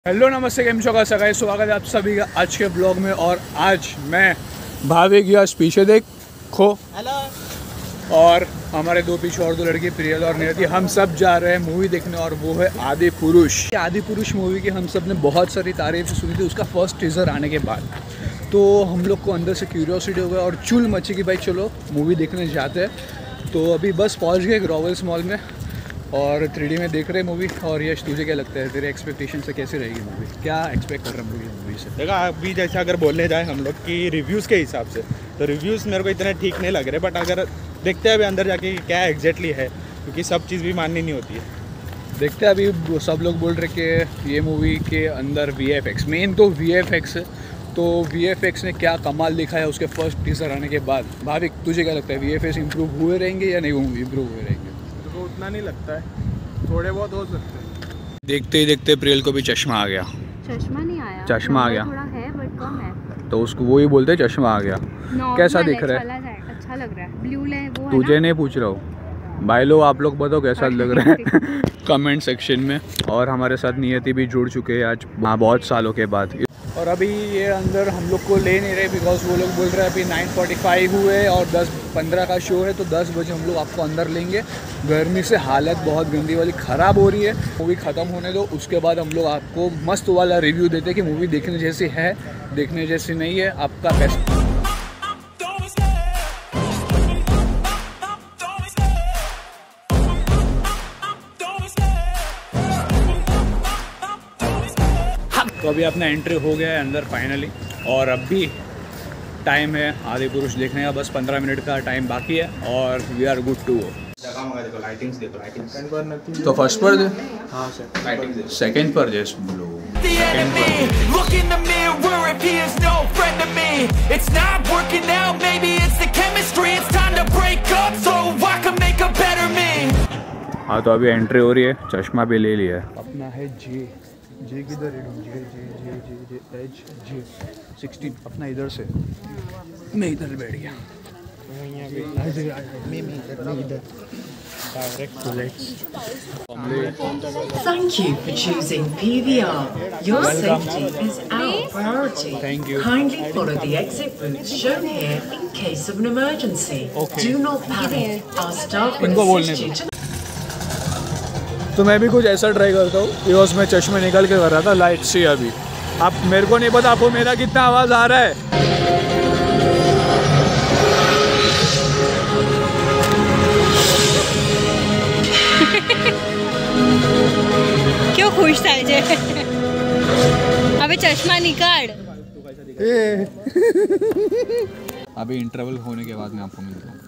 Hello नमस्ते केम show का सगाई स्वागत है आप सभी का आज के ब्लॉग में। और आज मैं भावे गया पीछे देखो हेलो और हमारे दो पीछे और दो लड़की प्रियल और नियति, हम सब जा रहे हैं मूवी देखने और वो है आदि पुरुष। आदि पुरुष मूवी की हम सब ने बहुत सारी तारीफ सुनी थी उसका फर्स्ट टीजर आने के बाद, तो हम लोग को अंदर से क्यूरियोसिटी हो गया और चुल मची कि भाई चलो मूवी देखने जाते हैं। तो अभी बस पहुँच गए ग्रोवल्स मॉल में और 3D में देख रहे मूवी। और यश तुझे क्या लगता है, तेरे एक्सपेक्टेशन से कैसी रहेगी मूवी, क्या एक्सपेक्ट कर रहा है मूवी से? देखा अभी जैसे अगर बोलने जाए हम लोग की रिव्यूज़ के हिसाब से तो रिव्यूज़ मेरे को इतने ठीक नहीं लग रहे, बट अगर देखते हैं अभी अंदर जाके क्या एग्जैक्टली है, क्योंकि सब चीज़ भी माननी नहीं होती है। देखते हैं। अभी सब लोग बोल रहे कि ये मूवी के अंदर VFX मेन तो VFX है, तो VFX ने क्या कमाल दिखाया उसके फर्स्ट टीजर आने के बाद। भाविक तुझे क्या लगता है, VFX इम्प्रूव हुए रहेंगे या नहीं इम्प्रूव हुए रहेंगे? तो उतना नहीं लगता है, थोड़े बहुत हो सकते हैं। देखते ही देखते प्रियल को भी चश्मा आ गया। चश्मा नहीं आया, चश्मा आ गया, थोड़ा है बट कम है, तो उसको वही बोलते हैं चश्मा आ गया। कैसा दिख रहा है? अच्छा लग रहा है, ब्लू है वो। तुझे नहीं पूछ रहा हूँ, भाई लोग आप लोग बताओ कैसा लग रहा है कमेंट सेक्शन में। और हमारे साथ नियति भी जुड़ चुके हैं आज बहुत सालों के बाद। और अभी ये अंदर हम लोग को ले नहीं रहे बिकॉज वो लोग बोल रहे हैं अभी 9:45 हुए और 10:15 का शो है, तो 10 बजे हम लोग आपको अंदर लेंगे। गर्मी से हालत बहुत गंदी वाली ख़राब हो रही है। मूवी ख़त्म होने दो, उसके बाद हम लोग आपको मस्त वाला रिव्यू देते हैं कि मूवी देखने जैसी है, देखने जैसी नहीं है, आपका पैसा। तो अभी अपना एंट्री हो गया है अंदर फाइनली, और अभी टाइम है आदि पुरुष देखने का, बस 15 मिनट का टाइम बाकी है और we are good to go. देखो लाइटिंग्स तो फर्स्ट पर दे, हाँ सर लाइटिंग्स दे, सेकंड पर just blue. Look in the mirror if he is no friend of me. It's not working out, maybe it's the chemistry. It's time to break up so I can make a better me. हाँ तो अभी entry हो रही है, चश्मा भी ले लिया है। अपना है जे किधर है? जे H 16 अपना इधर से। मैं इधर बैठ गया। Thank you for choosing PVR. Your safety is our priority. Thank you. Kindly follow the exit routes shown here in case of an emergency. Okay. Do not panic. Our staff will इनको बोलने assist you दो। to तो मैं भी कुछ ऐसा try करता हूँ बिकॉज मैं चश्मे निकाल के कर रहा था लाइट से। अभी आप मेरे को नहीं पता आपको मेरा कितना आवाज़ आ रहा है। क्यों खुश था जे? अबे चश्मा निकाल। अभी इंटरवल होने के बाद मैं आपको मिलता हूँ।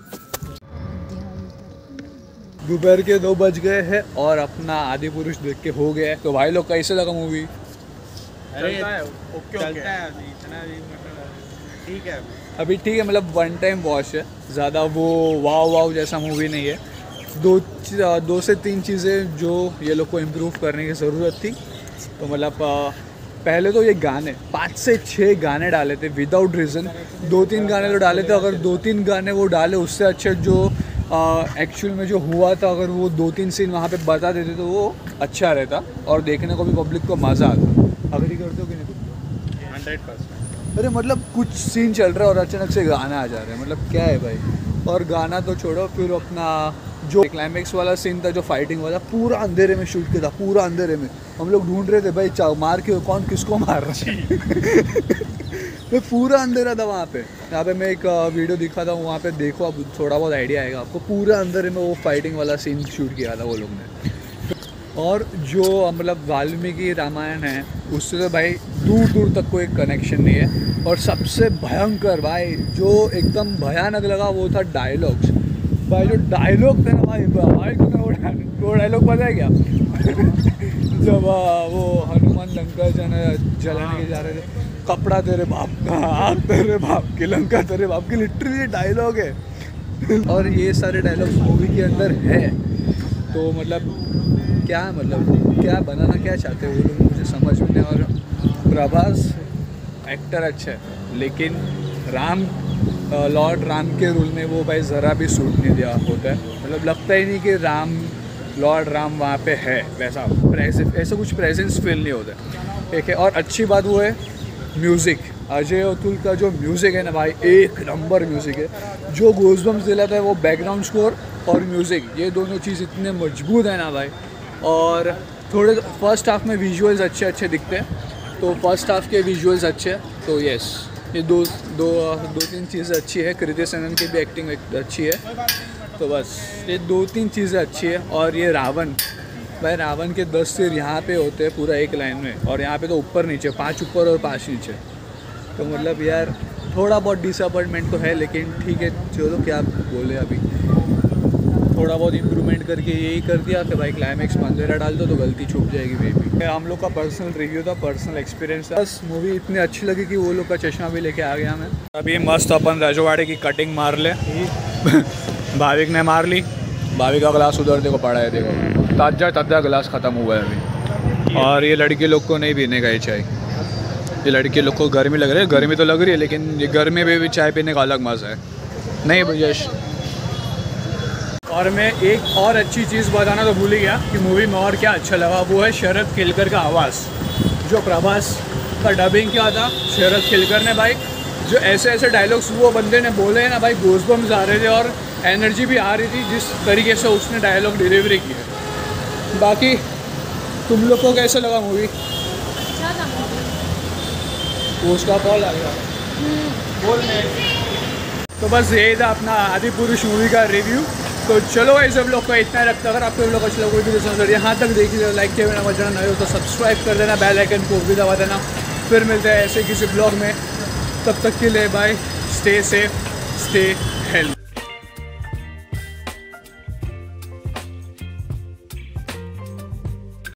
दोपहर के 2 बज गए हैं और अपना आदि पुरुष देख के हो गया है। तो भाई लोग कैसे लगा मूवी? चलता है, चलता है अभी इतना भी, मतलब ठीक है अभी ठीक है, मतलब 1 टाइम वॉच है, ज़्यादा वो वाव जैसा मूवी नहीं है। दो से तीन चीज़ें जो ये लोग को इम्प्रूव करने की ज़रूरत थी। तो मतलब पहले तो ये गाने 5 से 6 गाने डाले थे विदाउट रीज़न। 2-3 गाने तो डाले थे, अगर 2-3 गाने वो डाले उससे अच्छे जो एक्चुअल में जो हुआ था, अगर वो 2-3 सीन वहाँ पे बता देते तो वो अच्छा रहता और देखने को भी पब्लिक को मज़ा आता। अगर ही करते हो कि नहीं तुम? 100%। अरे मतलब कुछ सीन चल रहा है और अचानक से गाना आ जा रहा है, मतलब क्या है भाई। और गाना तो छोड़ो, फिर अपना जो क्लाइमेक्स वाला सीन था, जो फाइटिंग वाला, पूरा अंधेरे में शूट किया था, पूरा अंधेरे में। हम लोग ढूंढ रहे थे भाई मार के कौन किसको मार रहा है तो पूरा अंधेरा था वहाँ पे। यहाँ पे मैं एक वीडियो दिखा था, वहाँ पे देखो अब थोड़ा बहुत आइडिया आएगा आपको। पूरा अंधेरे में वो फाइटिंग वाला सीन शूट किया था वो लोग ने। और जो मतलब वाल्मीकि रामायण है उससे तो भाई दूर दूर तक कोई कनेक्शन नहीं है। और सबसे भयंकर भाई जो एकदम भयानक लगा वो था डायलॉग्स। भाई जो डायलॉग थे ना भाई वो डायलॉग पता है क्या? जब वो हनुमान लंका जलाने के जा रहे थे, कपड़ा तेरे बाप का, आग तेरे बाप की, लंका तेरे बाप की, लिटरली डायलॉग है। और ये सारे डायलॉग्स मूवी के अंदर है। तो मतलब क्या बनाना क्या चाहते हैं वो लोग, मुझे समझ में नहीं। और प्रभास एक्टर अच्छा है, लेकिन लॉर्ड राम के रोल में वो भाई ज़रा भी सूट नहीं दिया होता है। मतलब लगता ही नहीं कि लॉर्ड राम वहाँ पे है, वैसा ऐसा कुछ प्रेजेंस फील नहीं होता है। ठीक है। और अच्छी बात वो है म्यूज़िक, अजय अतुल का जो म्यूज़िक है ना भाई, एक नंबर म्यूज़िक है। जो गूज़बम्स दिलाता है वो बैकग्राउंड स्कोर और म्यूज़िक, ये दोनों चीज़ इतने मजबूत है ना भाई। और थोड़े फर्स्ट हाफ में विजुअल्स अच्छे दिखते हैं, तो फर्स्ट हाफ के विजुअल्स अच्छे हैं, तो यस ये दो तीन चीज़ें अच्छी है। कृति सेनन की भी एक्टिंग अच्छी है, तो बस ये 2-3 चीज़ें अच्छी है। और ये रावण भाई, रावण के 10 सिर यहाँ पे होते हैं पूरा एक लाइन में, और यहाँ पे तो ऊपर नीचे 5 ऊपर और 5 नीचे, तो मतलब यार थोड़ा बहुत डिसअपॉइंटमेंट तो है, लेकिन ठीक है चलो क्या बोले, अभी थोड़ा बहुत इम्प्रूवमेंट करके यही कर दिया कि भाई क्लाइमैक्स में अंधेरा डाल दो तो गलती छूट जाएगी बेबी। हम लोग का पर्सनल रिव्यू था, पर्सनल एक्सपीरियंस था। बस मूवी इतनी अच्छी लगी कि वो लोग का चश्मा भी लेके आ गया मैं। अभी मस्त अपन रजवाड़े की कटिंग मार ले भाविक ने मार ली, भाविक का ग्लास उधर देखो पड़ा है, देखो ताजा गिलास ख़त्म हुआ है अभी। और ये लड़के लोग को नहीं पीने का ये चाय, ये लड़के लोग को गर्मी लग रही है, गर्मी तो लग रही है, लेकिन ये गर्मी में भी चाय पीने का अलग मज़ा है, नहीं भैया। और मैं एक और अच्छी चीज़ बताना तो भूल ही गया कि मूवी में और क्या अच्छा लगा, वो है शरद केलकर का आवाज़। जो प्रभास का डबिंग किया था शरद केलकर ने भाई, जो ऐसे डायलॉग्स वो बंदे ने बोले हैं ना भाई, गूज़बम्स आ रहे थे और एनर्जी भी आ रही थी जिस तरीके से उसने डायलॉग डिलीवरी की है। बाकी तुम लोग को कैसे लगा मूवी? उसका कॉल आ गया बोलने। तो बस यही था अपना आदिपुरुष मूवी का रिव्यू। तो चलो भाई सब लोग को इतना रखता, अगर आपको लोग अच्छा कोई भी यहाँ तक देख लीजिए, लाइक किया बिना बजाना नहीं हो तो सब्सक्राइब कर देना, बेल आइकन को भी दबा देना। फिर मिलते हैं ऐसे किसी ब्लॉग में, तब तक के लिए बाय, स्टे सेफ, स्टे